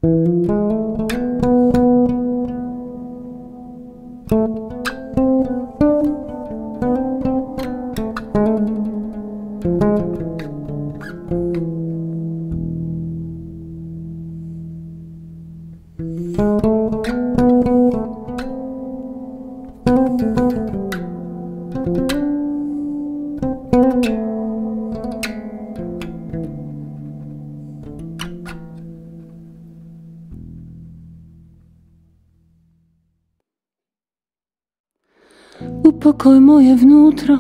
Upokoj moje vnútro,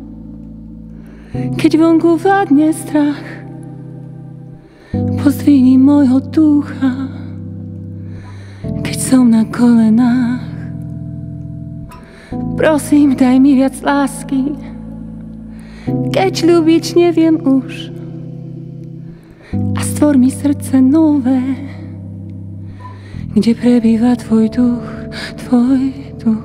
keď vonku vládne strach. Pozdvihni môjho ducha, keď som na kolenách. Prosím, daj mi viac lásky, keď ľúbiť neviem už. A stvor mi srdce nové, kde prebýva tvoj duch, tvoj duch.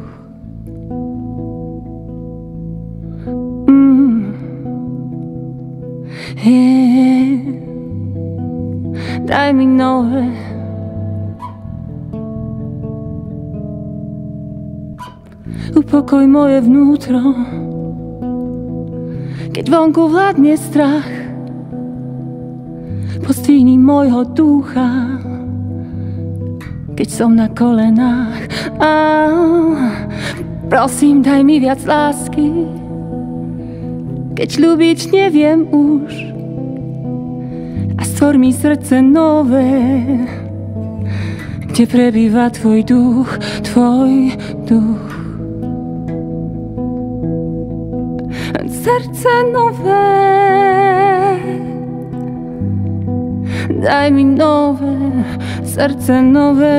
Daj mi nové. Upokoj moje vnútro, keď vonku vládne strach. Pozdvihni môjho ducha, keď som na kolenách. Prosím, daj mi viac lásky, keď ľúbiť neviem už. A stvor mi srdce nové, kde prebýva tvoj duch, tvoj duch. Srdce nové, daj mi nové, srdce nové.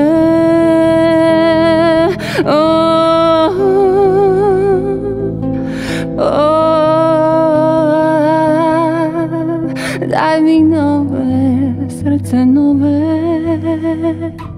Daj mi nové, srdce nové.